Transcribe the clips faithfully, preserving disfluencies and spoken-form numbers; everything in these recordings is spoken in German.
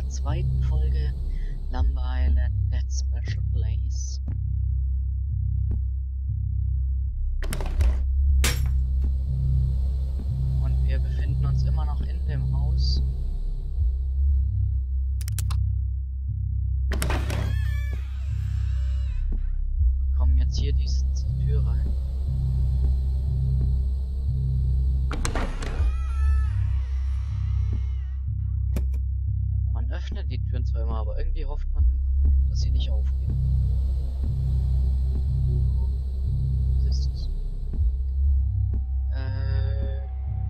unserer zweiten Folge Lumber Island That Special Place. Und wir befinden uns immer noch in dem Haus. Und kommen jetzt hier diese Tür rein. Man öffnet die Türen zwar immer, aber irgendwie hofft man immer, dass sie nicht aufgehen. Was ist das? Äh.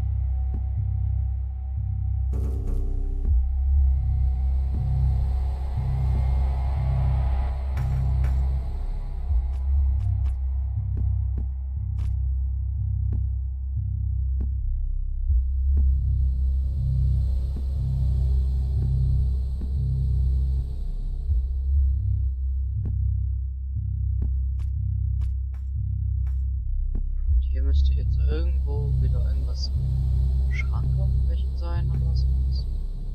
Hier müsste jetzt irgendwo wieder irgendwas im Schrank aufbrechen sein oder was ist das?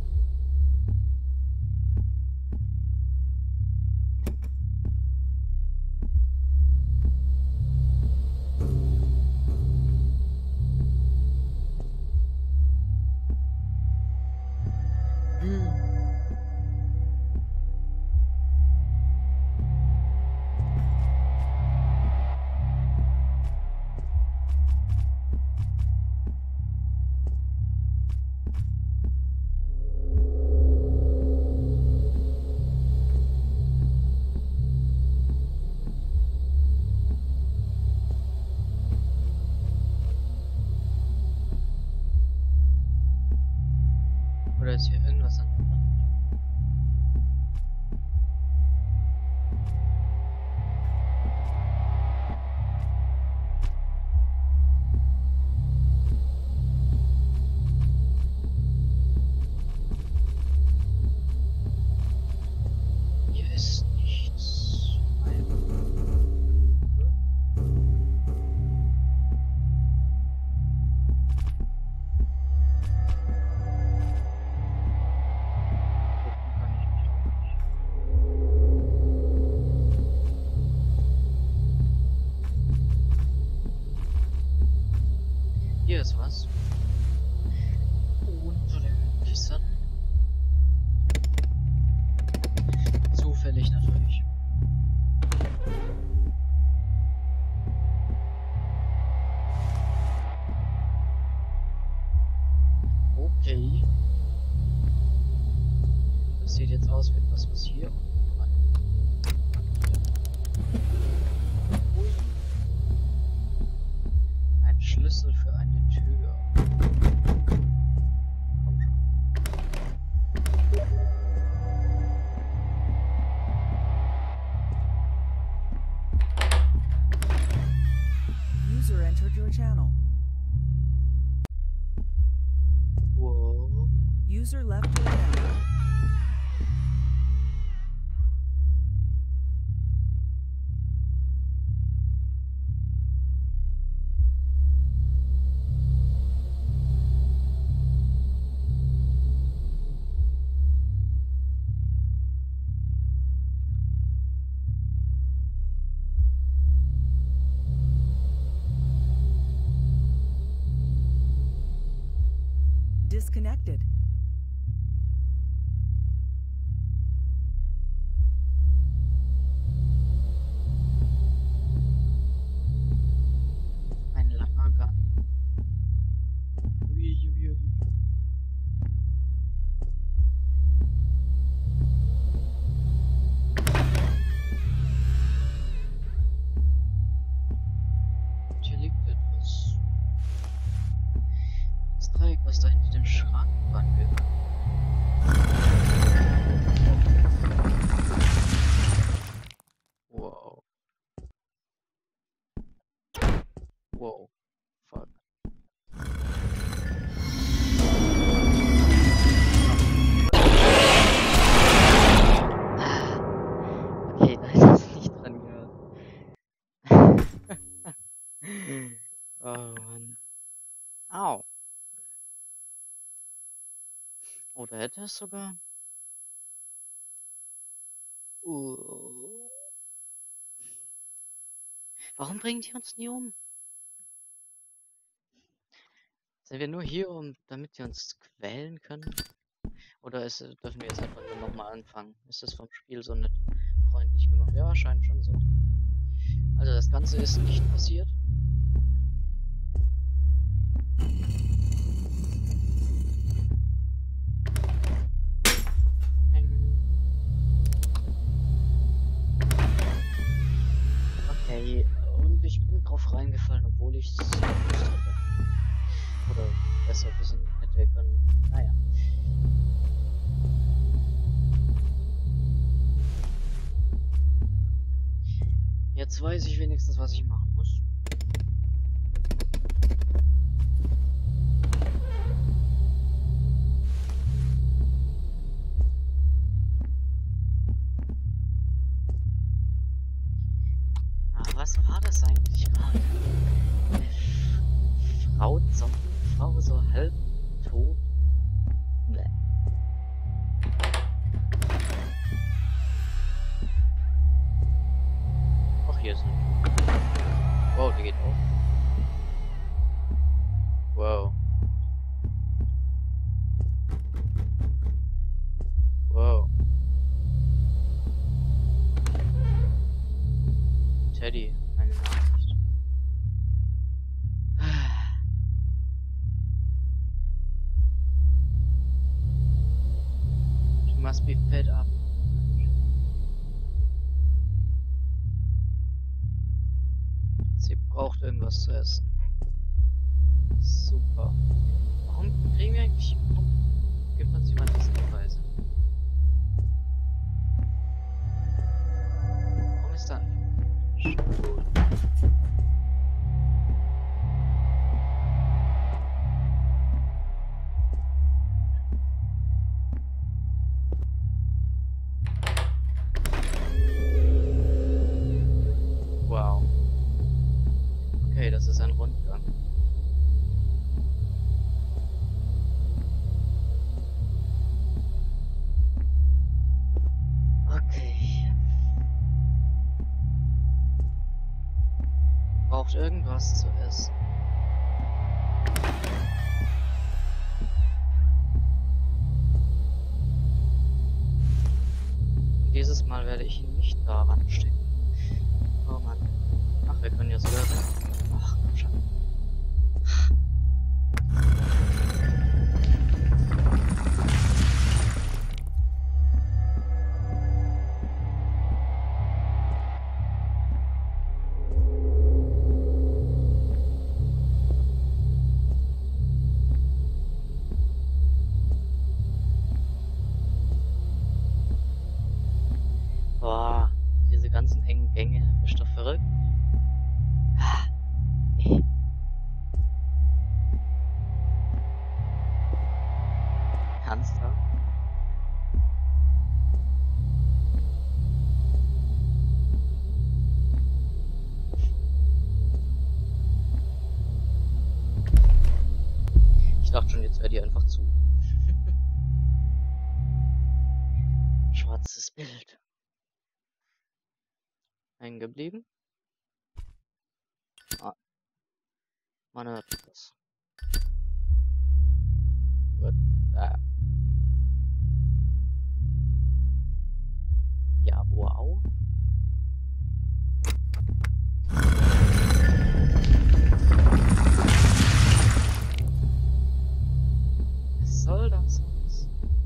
Hm. Oder ist hier irgendwas an der Wand? Hier ist nichts. Nein. Gucken kann ich mich auch nicht. Hier ist was. Unter dem Kissen. Zufällig natürlich. Okay. Das sieht jetzt aus wie etwas, was hier unten rein. Ui. Ein Schlüssel für eine Tür. Komm schon. User entered your channel. Wow. User left your channel. Disconnected. Ein langer Gang. Ui, ui, ui. Und hier liegt etwas. Das Dreieck, was da hinter dem Schrank dran wird. Wow. Wow. Fuck. Okay, da ist es nicht dran gehört. Oh Mann. Au. Oder hätte es sogar? Warum bringen die uns nie um? Sind wir nur hier, um, damit die uns quälen können? Oder ist, dürfen wir jetzt einfach nur nochmal anfangen? Ist das vom Spiel so nett freundlich gemacht? Ja, scheint schon so. Also das Ganze ist nicht passiert. Okay, und ich bin drauf reingefallen, obwohl ich es nicht hatte. Oder besser wissen hätte können. Naja. Jetzt weiß ich wenigstens, was ich machen muss. Ah, was war das eigentlich gerade? Frau Zombie-Frau so halb tot? Nee. Ach, hier ist eine Tür. Wow, die geht auf. Wow. Wow. Teddy, eine Nachricht. You must be fed up. Sie braucht irgendwas zu essen. Super. Warum kriegen wir eigentlich... Warum gibt uns jemand diese Hinweise? Warum ist da... Wow. Okay, das ist ein Rundgang. Okay. Braucht irgendwas zu essen. Dieses Mal werde ich ihn nicht daran stecken. Oh Mann. Ach, wir können jetzt sogar... Ach, komm schon. Boah, diese ganzen engen Gänge. Bist du verrückt? Ah, nee. Ernsthaft? Ich dachte schon, jetzt wäre die einfach zu. Schwarzes Bild. Hängen geblieben? Ah. Man hört das. What? Ah. Ja, wow. Was soll das jetzt?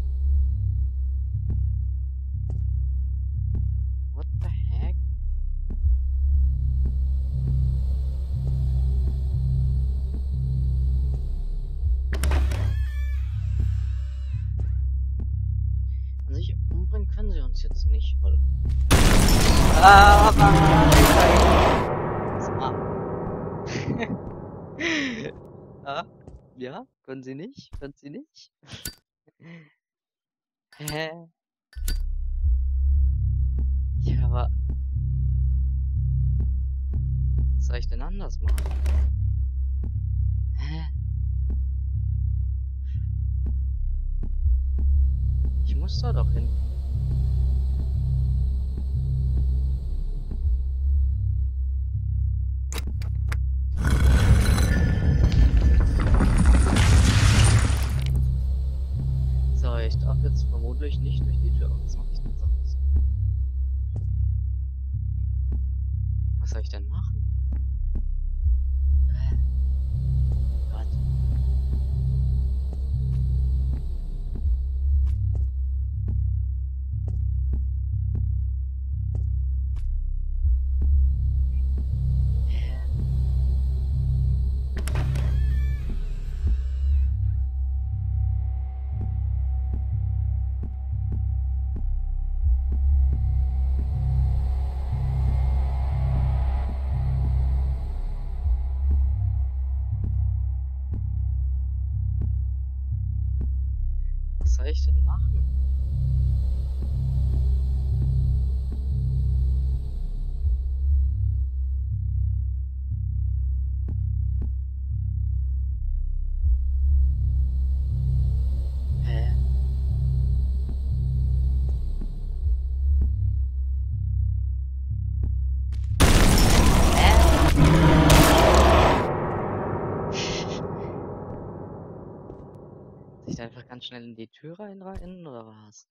What the heck? An sich umbringen können sie uns jetzt nicht, weil... Ah, ah, ja, können sie nicht? Können sie nicht? Hä? Ja, aber... Was soll ich denn anders machen? Hä? Ich muss da doch hin. jetzt vermutlich nicht durch die Tür. Was mache ich denn sonst? Was soll ich denn machen? Äh, Gott. Was soll ich denn machen? Hä? Soll ich da einfach ganz schnell in die Tür reinrennen oder was?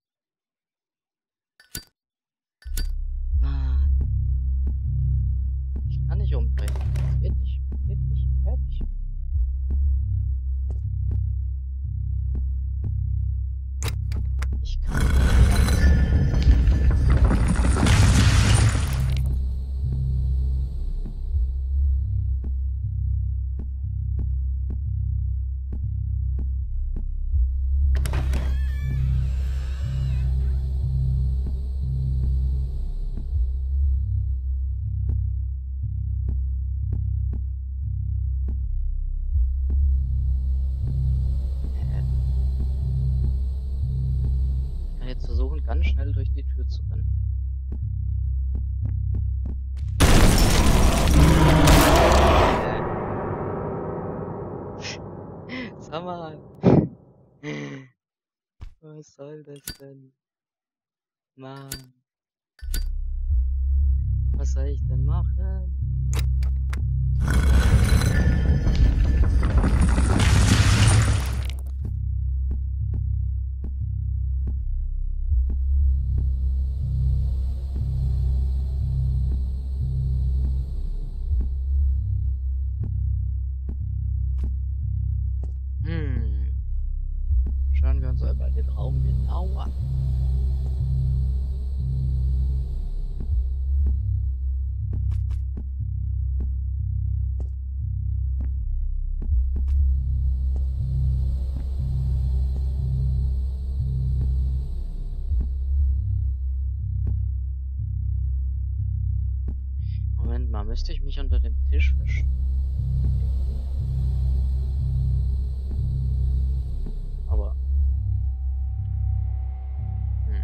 Mann. Ich kann nicht umdrehen. Das geht nicht. Geht nicht. Geht nicht. Ich kann nicht. Ich kann jetzt versuchen, ganz schnell durch die Tür zu rennen. Äh. Sag mal. Was soll das denn? Mann. Was soll ich denn machen? Hm. Schauen wir uns einmal den Raum genau an. Moment mal, müsste ich mich unter dem Tisch verstecken? Aber. Hm.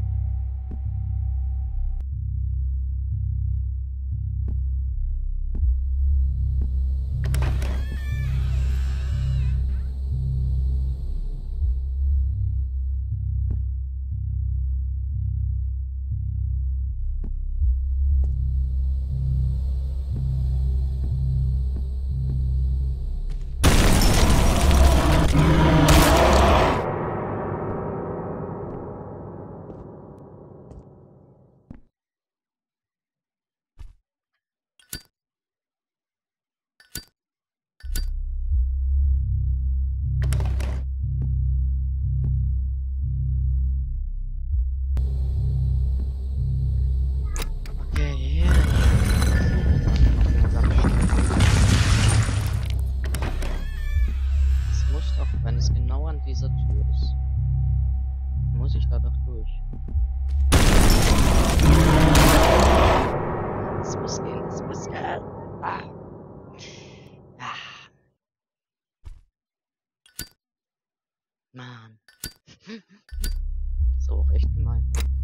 Dieser Tür ist, muss ich da doch durch. Es muss gehen, es muss gehen. Ah. Ah. Mann. So auch echt gemein.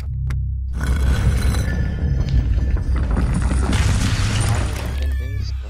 Den Dings doch.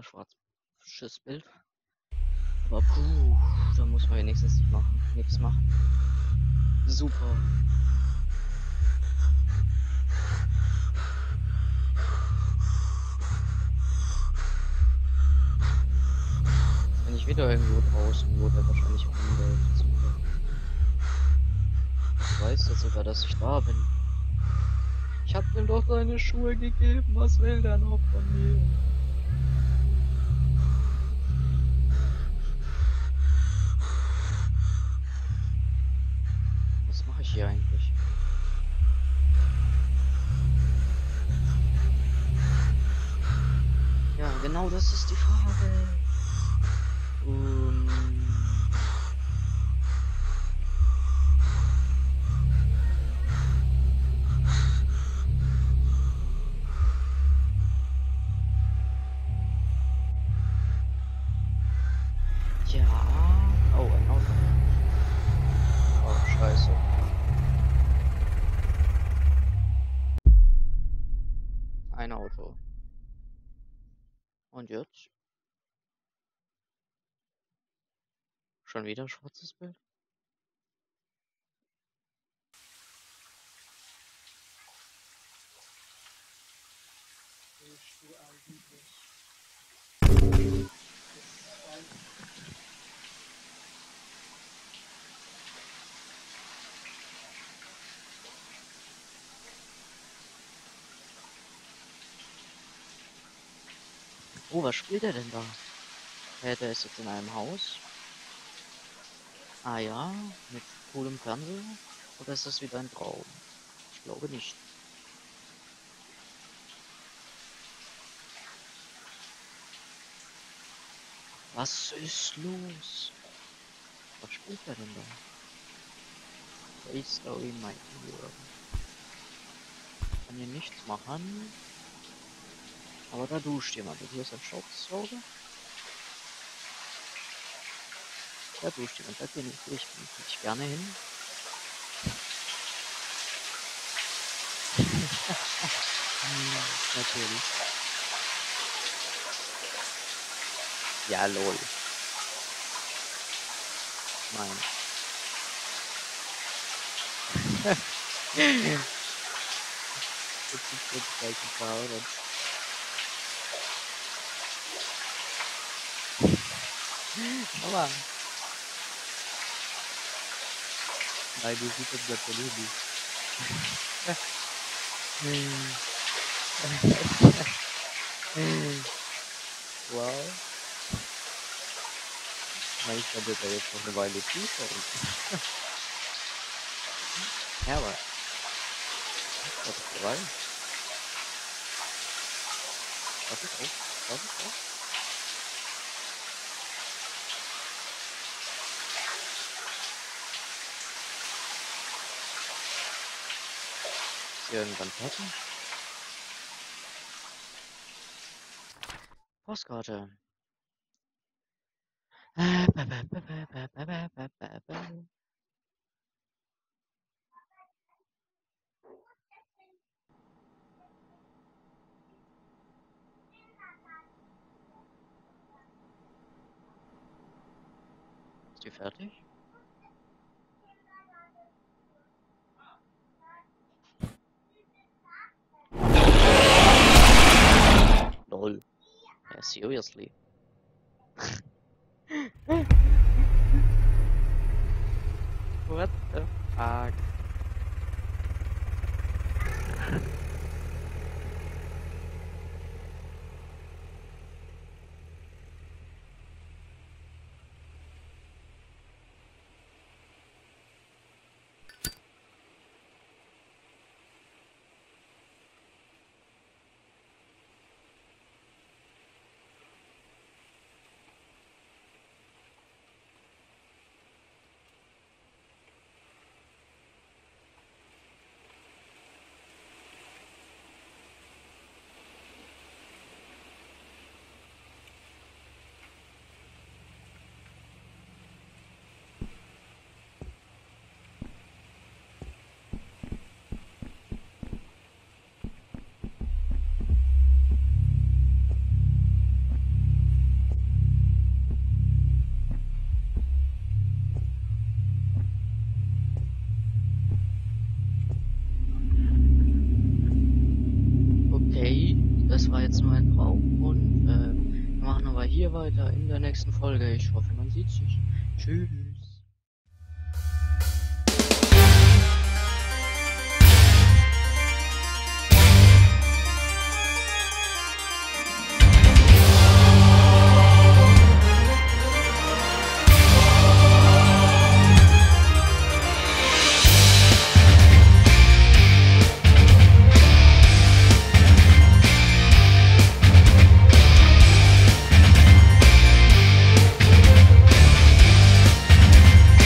schwarzes Bild. Aber puh, da muss man wenigstens nicht machen, nichts machen. Super. Wenn ich wieder irgendwo draußen, wo der wahrscheinlich rumläuft. Super. Ich weiß jetzt sogar, dass ich da bin. Ich hab ihm doch seine Schuhe gegeben. Was will der noch von mir? Was mache ich hier eigentlich? Ja, genau das ist die Frage. Um, ja. Oh, ein Auto. Oh, scheiße. Ein Auto. Und jetzt? Schon wieder ein schwarzes Bild? Oh, was spielt er denn da? Hä, der ist jetzt in einem Haus. Ah ja, mit coolem Fernseher? Oder ist das wieder ein Traum? Ich glaube nicht. Was ist los? Was spielt er denn da? Play Story Mighty World. Kann hier nichts machen. Aber da duscht jemand. Und hier ist ein Staubsauger. Da duscht jemand. Da gehe ich, ich, ich gerne hin. hm, natürlich. Ja, lol. Nein. Jetzt ist jetzt gleich ein paar, oder? Schau mal. Nein, die sieht jetzt natürlich nicht. Wow. Nein, ich könnte da jetzt noch eine Weile zuschauen. Ja, aber. Was ist dabei? Was ist auf? Was ist auf? Ist hier irgendwann fertig? Postkarte. Ist die fertig? Lol. Yeah, seriously. What the fuck? das war jetzt nur ein Traum und äh, wir machen aber hier weiter in der nächsten Folge. Ich hoffe, man sieht sich. Tschüss.